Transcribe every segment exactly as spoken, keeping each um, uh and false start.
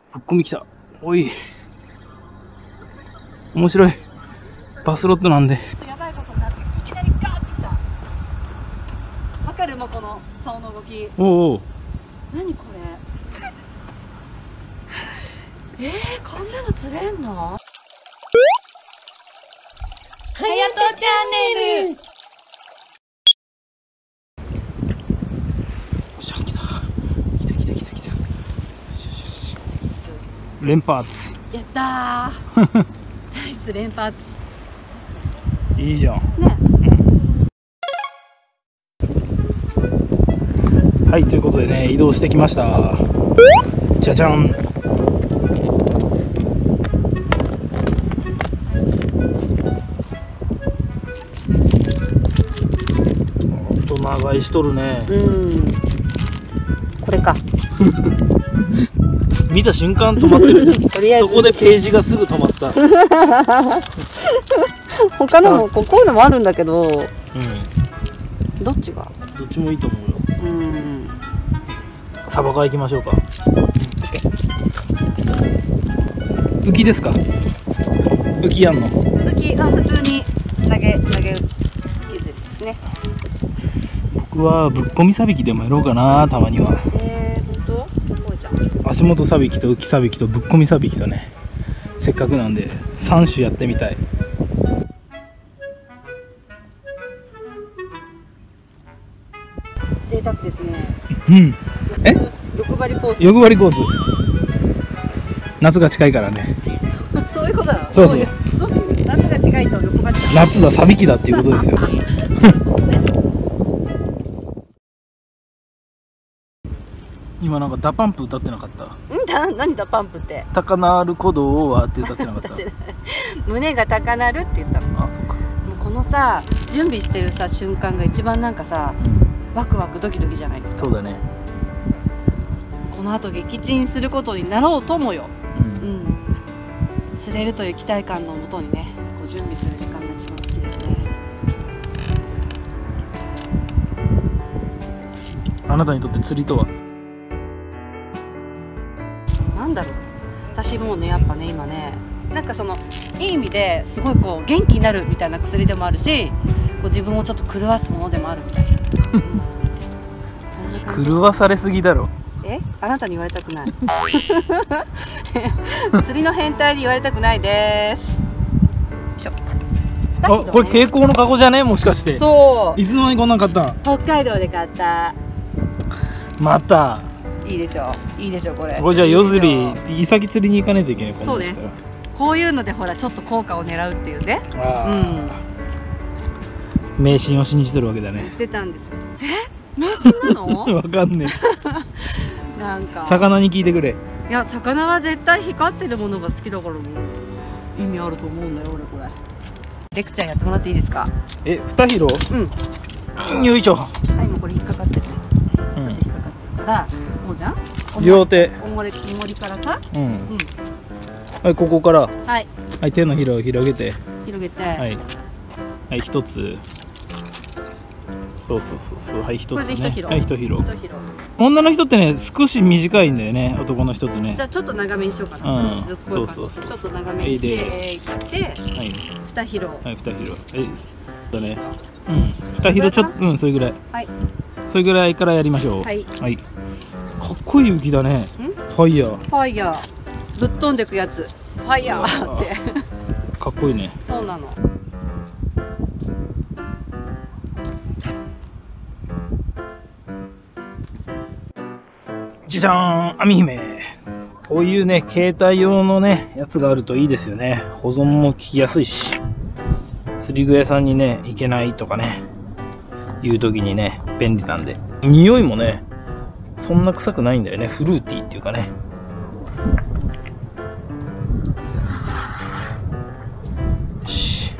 ぶっこみ来た。おい。面白い。バスロットなんで。 やばいことになって、いきなりガーってきた。わかるもうこの竿の動き。 おうおう。 何これ。えー、こんなの釣れんの？はやとチャンネル。 しゃ、来た。来た来た来た来た。連発。 やったー。ナイス連発。 いいじゃん。ね。うん、はい、ということでね、移動してきました。じゃじゃん。と長いしとるね。うん。 これか。 見た瞬間止まってるじゃん。とりあえずそこでページがすぐ止まった。 他のもこういうのもあるんだけど、うん、どっちが？ どっちもいいと思うよ。うん。サバカ行きましょうか。浮きですか？浮きやんの？ 浮き、あ、普通に投げ投げ浮き釣りですね。 僕はぶっこみさびきでもやろうかな、たまには。 えー、本当？すごいじゃん。 足元さびきと浮きさびきとぶっこみさびきとね、せっかくなんでさん種やってみたい。 贅沢ですね。 うん。え？ 欲張りコース。 欲張りコース。夏が近いからね。 そ, そういうことだ。 そうそう。 夏が近いと欲張り。 夏だ、さびきだっていうことですよ。今なんかダパンプ歌ってなかった？ んだ、何ダパンプって？ 高鳴る鼓動はって歌ってなかった？ 胸が高鳴るって言ったの。 あ、そうか。もうこのさ、準備してるさ瞬間が一番なんかさ、うん、ワクワクドキドキじゃないですか。 そうだね。 この後撃沈することになろうともよ。うん、うん、釣れるという期待感のもとにね、こう準備する時間が一番好きですね。 あなたにとって釣りとは？ なんだろう、私もうね、やっぱね、今ね、なんかそのいい意味ですごいこう元気になるみたいな薬でもあるし、こう自分をちょっと狂わすものでもあるみたいな、うん、そんな感じ。 狂わされすぎだろ。 え、あなたに言われたくない。釣りの変態に言われたくないです。 あ、これ蛍光のカゴじゃね、もしかして。 そう。 いつの間にこんなん買ったん？ 北海道で買った。 また。 いいでしょう。いいでしょう、これ。 これじゃあ夜釣り、イサキ釣りに行かないといけない。 そうね。こういうのでほらちょっと効果を狙うっていうね。あ、 うん。迷信を信じてるわけだね。 言ってたんですよ。え？迷信なの？ わかんねえ。なんか。 魚に聞いてくれ。 いや、魚は絶対光ってるものが好きだからもう意味あると思うんだよ俺これ。レクチャーやってもらっていいですか？ え、二広？うん。よいしょ。はい、もうこれ引っかかってる。ちょっと引っかかってるから、こうじゃん。 両手。 おもり、おもりからさ。うん。うん。 はい、ここから。 はい。 はい、手のひらを広げて。 広げて。 はい。はい、一つ。そうそうそうそう、はい、一つね。これで一広。はい、一広。一広。女の人ってね、少し短いんだよね、男の人ってね。 じゃあ、ちょっと長めにしようかな。少しずつこういう感じ。そうそうそう。ちょっと長めにしていって。はい。二広。はい、二広。え、だね。うん。二広ちょっと、うん、それぐらい。はい。それぐらいからやりましょう。はい。はい。かっこいい浮きだね。ファイヤー。ファイヤー。ぶっ飛んでくやつ。ファイヤーって。かっこいいね。そうなの。 じゃじゃーん、網姫。こういうね、携帯用のね、やつがあるといいですよね。保存も効きやすいし。釣り具屋さんにね、行けないとかね、いう時にね、便利なんで。匂いもね、そんな臭くないんだよね。フルーティーっていうかね。よし。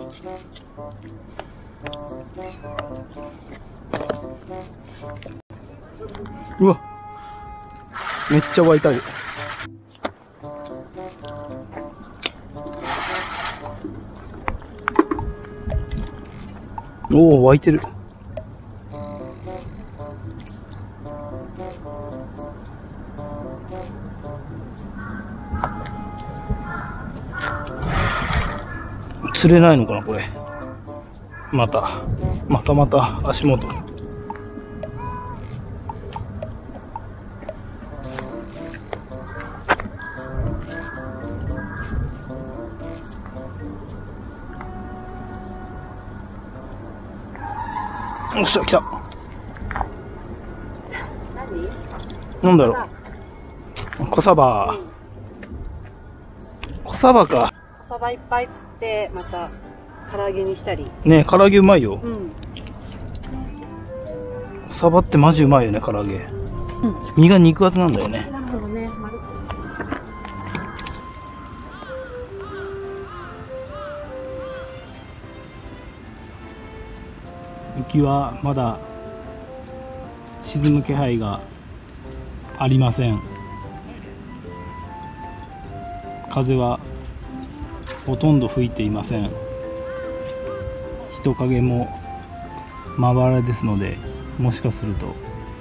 うわ、めっちゃ湧いたり。おお、湧いてる。釣れないのかなこれ。またまたまた足元。よっしゃ、来た。なんだろう。小サバ。小サバか。 小サバいっぱい釣って、また唐揚げにしたり。 ね、唐揚げうまいよ。 うん。 小サバってマジうまいよね、唐揚げ。うん、身が肉厚なんだよね。 なるほどね。丸く。 雪はまだ沈む気配がありません。風はほとんど吹いていません。人影もまばらですので、もしかすると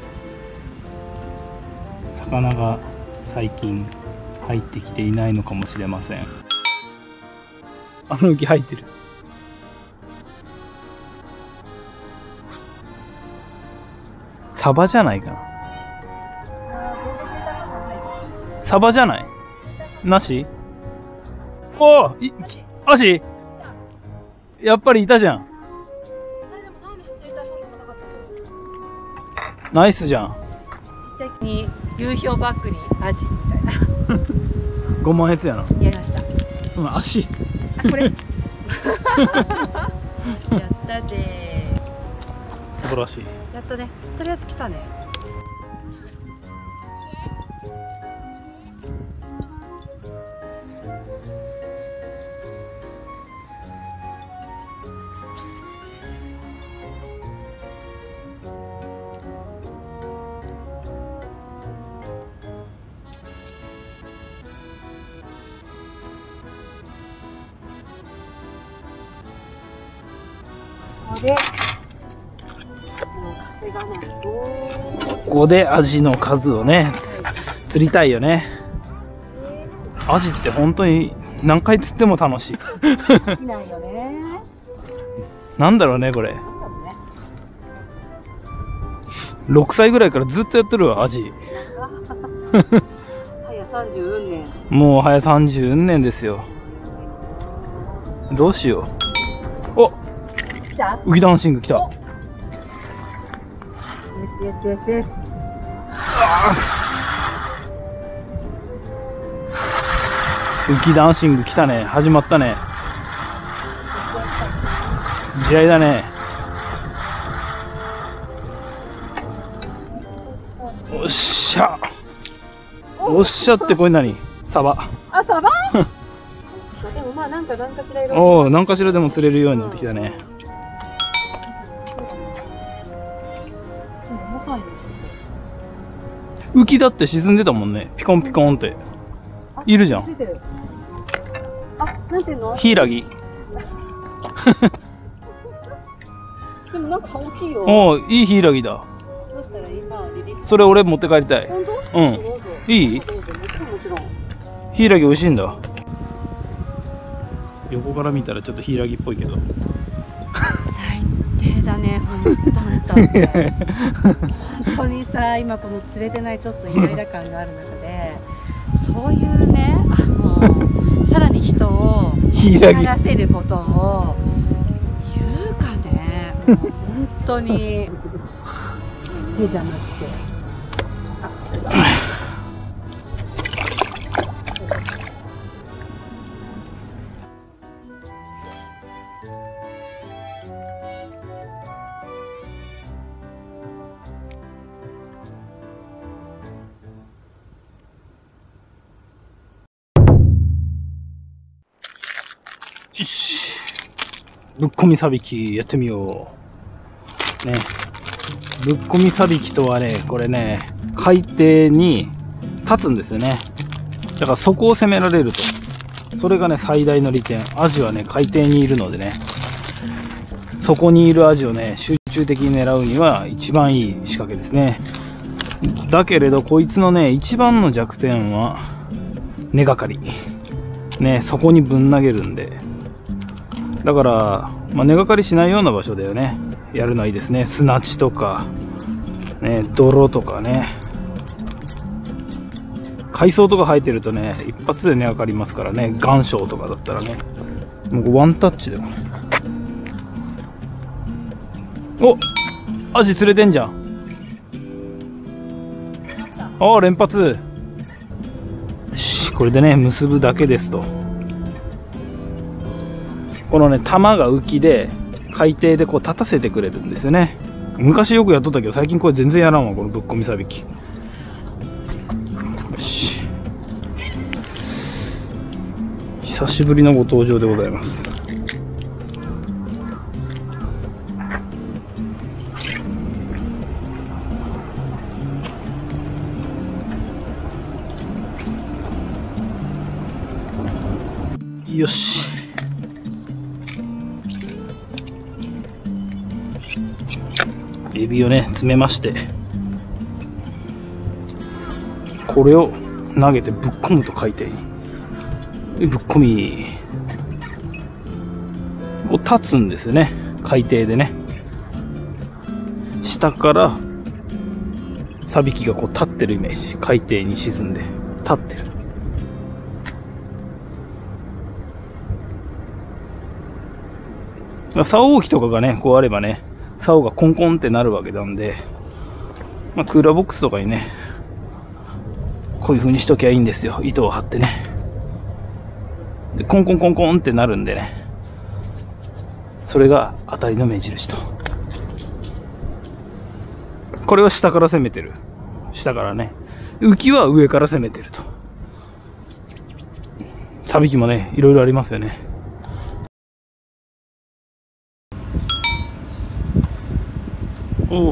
魚が最近入ってきていないのかもしれません。あの雪入ってる。サバじゃないかな。サバじゃない？なし？おお、い、アシ？やっぱりいたじゃん。ナイスじゃん。 に流氷バッグにアジみたいな。 ごまんえつやな。 やりました。 その足。 あ、これ。やったぜ。 素晴らしい。 やったね。とりあえず来たね。ここでここでアジの数をね、釣りたいよね。アジって本当に何回釣っても楽しい。 いないよね。 なんだろうね、これ。ろくさいぐらいからずっとやってるわ、アジ。 はやさんじゅううんねん。 もうはやさんじゅううんねんですよ。どうしよう。お、 来た？ ウキダンシング来た。 よしよしよしよし。 ウキダンシング来たね。始まったね。試合だね。おっしゃ。おっしゃってこれ何？サバ。 あ、サバ？でもまあなんかなんかしらいろいろ。 おお、なんかしらでも釣れるようになってきたね。浮きだって沈んでたもんね。ピコンピコンって。いるじゃん。 あ、なんていうの？ ヒイラギ。 でもなんか大きいよ。 おお、いいヒイラギだ。 どうしたらいい？まあリリース。 それ俺持って帰りたい。 本当？ うん。いい？ どうぞ。もちろんもちろん。 ヒイラギ美味しいんだ。横から見たらちょっとヒイラギっぽいけど。 最低だね、ほんとあんた。本当にさ、今この釣れてないちょっとイライラ感がある中で、そういうね、あのさらに人を嫌がらせることを言うかね、もう本当に手じゃなくて。 よし。 ぶっこみさびきやってみよう。ね。ぶっこみさびきとはね、これね、海底に立つんですよね。だからそこを攻められると。それがね、最大の利点。アジはね、海底にいるのでね、そこにいるアジをね、集中的に狙うには一番いい仕掛けですね。だけれど、こいつのね、一番の弱点は、根がかり。ね、そこにぶん投げるんで。だから、まあ、根がかりしないような場所だよね。やるのはいいですね。砂地とか、ね、泥とかね。海藻とか生えてるとね、一発で根がかりますからね。岩礁とかだったらね。もうワンタッチでもね。お、アジ釣れてんじゃん。ああ、連発。よし、これでね、結ぶだけですと。このね、玉が浮きで、海底でこう立たせてくれるんですよね。昔よくやっとったけど、最近これ全然やらんわ、このぶっこみさびき。よし。久しぶりのご登場でございます。よし。エビをね、詰めまして、これを投げてぶっ込むと海底に。ぶっ込み。こう立つんですよね。海底でね。下から、サビキがこう立ってるイメージ。海底に沈んで、立ってる。竿置きとかがね、こうあればね、竿がコンコンってなるわけなんで、まあ、クーラーボックスとかにね、こういう風にしときゃいいんですよ。糸を張ってね。で、コンコンコンコンってなるんでね、それが当たりの目印と。これは下から攻めてる。下からね。浮きは上から攻めてると。サビキもね、いろいろありますよね。おお、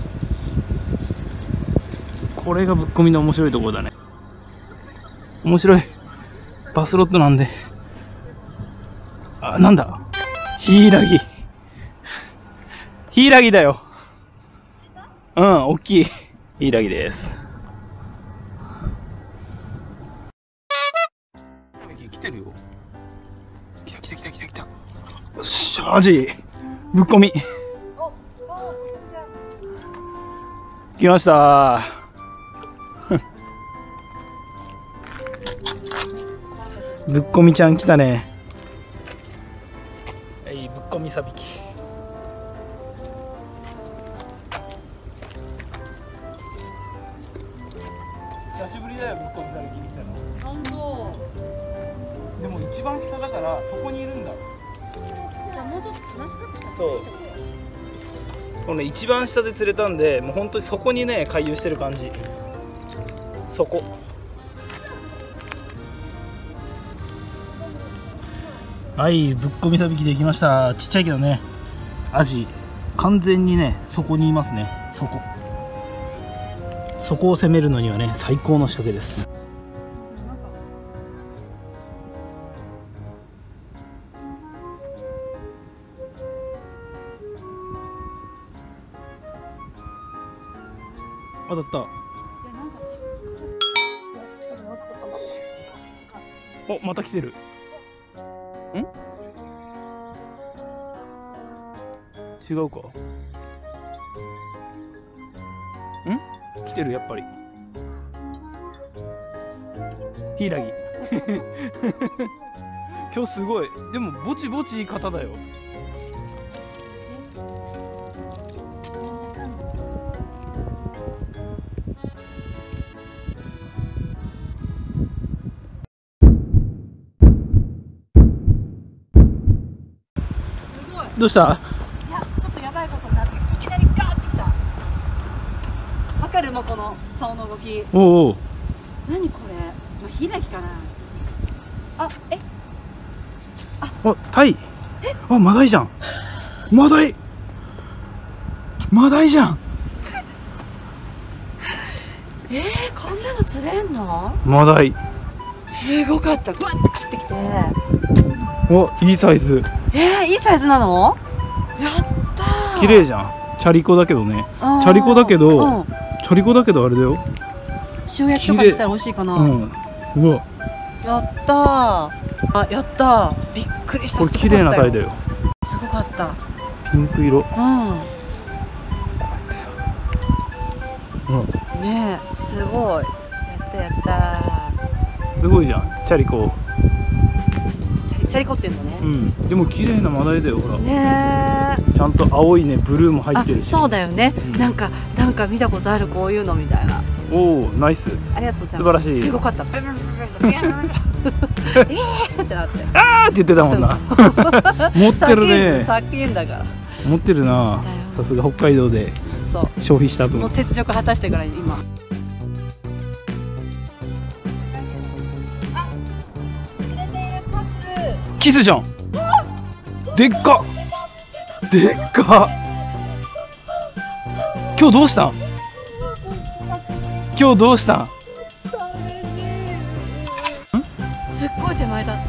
これがぶっ込みの面白いところだね。面白い。バスロットなんで。あ、なんだ、ヒイラギ。ヒイラギだよ。うん、大きいヒイラギです。来てるよ。来た来た来た来た来た。よっしゃ、アジぶっ込み来ましたぶっこみちゃん来たね。はい、ぶっこみさびき。久しぶりだよ、ぶっこみさびきに来たの。 本当。 でも一番下だからそこにいるんだ。 じゃあもうちょっと離深くした。 そう。このね、一番下で釣れたんで、もう本当にそこにね、回遊してる感じ。そこ。はい、ぶっこみさびきできました。ちっちゃいけどね、アジ完全にね、そこにいますね。そこそこを攻めるのにはね、最高の仕掛けです。当たった。お、また来てる。ん？違うか。ん？来てる、やっぱり。ヒイラギ。今日すごい。でもぼちぼちいい方だよ。どうした？ いや、ちょっとやばいことになって、いきなりガーってきた。わかる？もうこの竿の動き。 おうおう。 何これ？まあ、ヒイラギかな。あ、え？ あ、タイ。 え？ あ、マダイじゃん。マダイマダイじゃん。 えー、こんなの釣れんの？ マダイすごかった。バッて食ってきて、 お、いいサイズ。 えー、いいサイズなの？やったー。 綺麗じゃん。チャリコだけどね。チャリコだけど、うん、チャリコだけどあれだよ。 塩焼きとかしたら美味しいかな。うん。 うわ。 やったー。あ、やったー。びっくりした。 これ綺麗な鯛だよ。 すごかった。 ピンク色。うん。こうやってさ。うん。ねえ、すごい。やったやったー。 すごいじゃん。チャリコ。 チャリ、チャリコっていうのね。 うん。でも綺麗なマダイだよ、ほら。 ねえ。 ちゃんと青いね、ブルーも入ってるし。 そうだよね。うん、なんか、なんか見たことある、こういうのみたいな。 おお、ナイス。 ありがとうございます。 素晴らしい。 すごかった。えーってなって。 あーって言ってたもんな。持ってるね。 叫んだから。 持ってるな。さすが北海道で。そう。消費した分。 もう雪辱果たしてから今。 キスじゃん。でっか。でっか。今日どうしたん？今日どうしたん？ すっごい手前だった。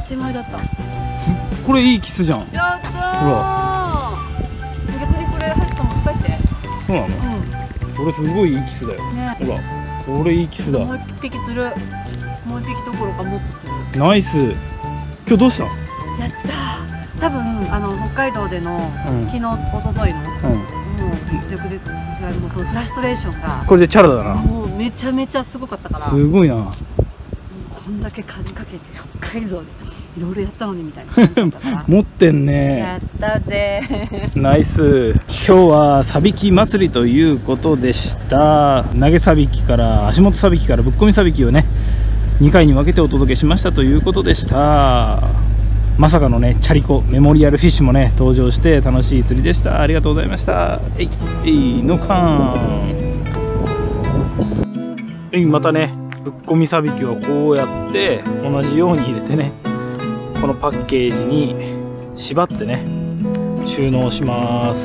手前だった。 すこれいいキスじゃん。 やったー。ほら。逆にこれハチさん持って帰って。 そうなの？うん。これすごいいいキスだよ。ね。ほら。これいいキスだ。 もう一匹釣る。もう一匹どころかもっと釣る。 ナイス。今日どうしたの？ やったー。多分あの北海道での、うん、昨日一昨日の、うん、もう雪辱でもうそのフラストレーションがこれでチャラだな。 もうめちゃめちゃすごかったから。 すごいな。 こんだけ金かけて北海道でいろいろやったのにみたいな感じだったから持ってんね。 やったぜナイス。今日はさびき祭りということでした。投げさびきから足元さびきからぶっこみさびきをねにかいに分けてお届けしましたということでした。まさかのねチャリコメモリアルフィッシュもね登場して楽しい釣りでした。ありがとうございました。えいえいのかん。えい、またねぶっこみさびきをこうやって同じように入れてねこのパッケージに縛ってね収納します。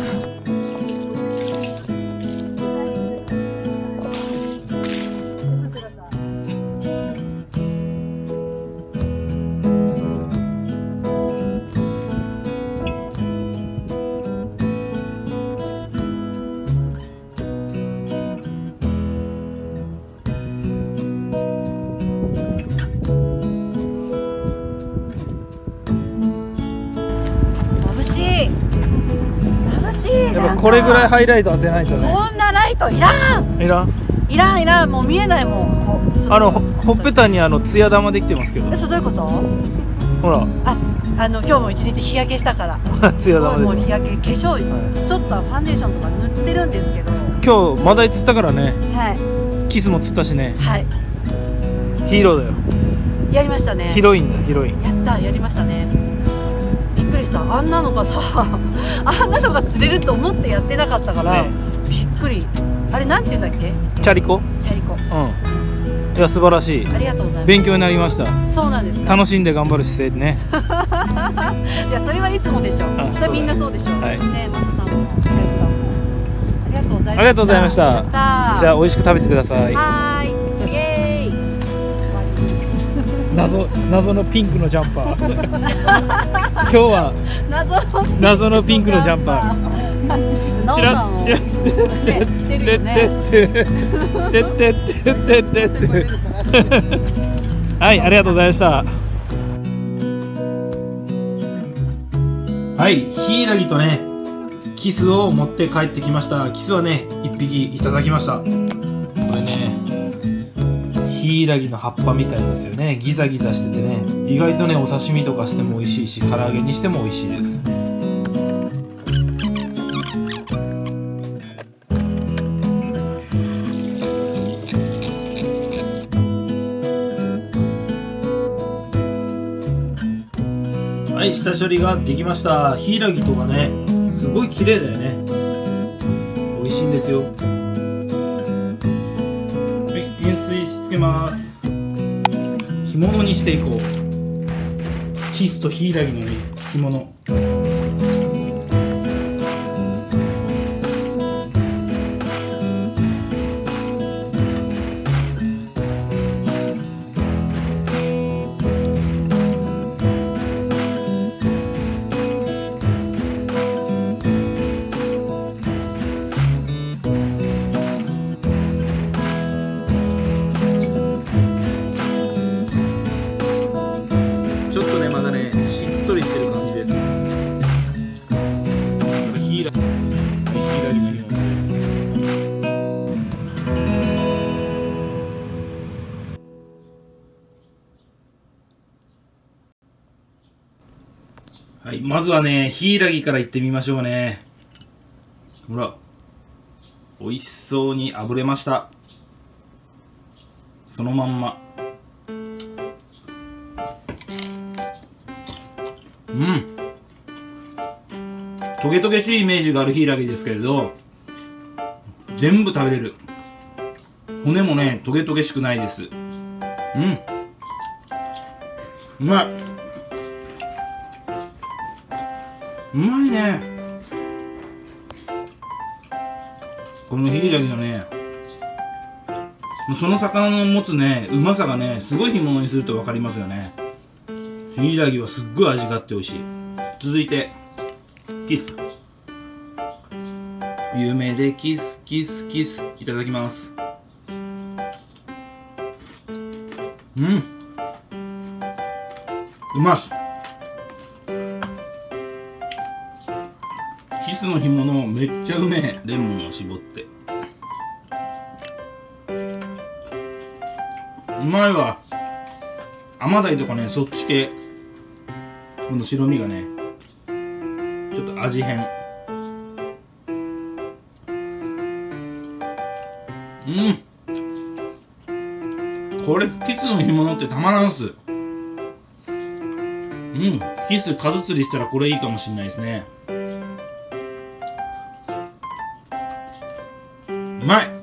やっぱこれぐらいハイライト当てないとね。 こんなライトいらんいらんいらんいらん。もう見えないもん。 あのほっぺたにあの艶玉できてますけど。 え、それどういうこと？ ほら、 あ、あの今日も一日日焼けしたから艶玉でもう日焼け、化粧、はい、ちょっとファンデーションとか塗ってるんですけど、 今日マダイ釣ったからね。 はい。 キスも釣ったしね。 はい。 ヒーローだよ。 やりましたね。 ヒロインだ、ヒロイン。 やった、やりましたね。びっくりした。あんなのがさあんなのが釣れると思ってやってなかったから、ね、びっくり。あれなんて言うんだっけ？ チャリコ？ チャリコ。うん。 いや素晴らしい。 ありがとうございます。 勉強になりました。 そうなんですか。 楽しんで頑張る姿勢ね。 いやそれはいつもでしょ。それみんなそうでしょ。はい。ね、マサさんも、カイトさんも。ありがとうございました。 ありがとうございました。じゃあ美味しく食べてください。 はーい。イエーイ。 謎謎のピンクのジャンパー。今日は謎の謎のピンクのジャンパー。 ナオさんを着てるよね。 はい、ありがとうございました。はい、ヒイラギとねキスを持って帰ってきました。キスはねいっぴきいただきました。これねヒイラギの葉っぱみたいですよね。ギザギザしててね意外とねお刺身とかしても美味しいし唐揚げにしても美味しいです。はい、下処理ができました。ヒイラギとかねすごい綺麗だよね。美味しいんですよ。はい、塩水しつけます。干物にしていこう。キスとヒイラギのね干物。ちょっとね、まだね、しっとりしてる感じです。ヒイラギ、ヒイラギの干物です。はい、まずはね、ヒイラギからいってみましょうね。ほら、美味しそうに炙れました。そのまんま。うん。トゲトゲしいイメージがあるヒイラギですけれど、全部食べれる。骨もね、トゲトゲしくないです。うん。うまい。うまいね。このヒイラギのね、その魚の持つね、うまさがね、すごい干物にすると分かりますよね。ヒイラギはすっごい味があって美味しい。続いてキス、有名でキスキスキス、いただきます。うん、うまし。キスの干物めっちゃうめえ。レモンを絞って、うまいわ。甘鯛とかね、そっち系。この白身がね、ちょっと味変。うん、これキスの干物ってたまらんす。うん、キス数釣りしたらこれいいかもしれないですね。うまい。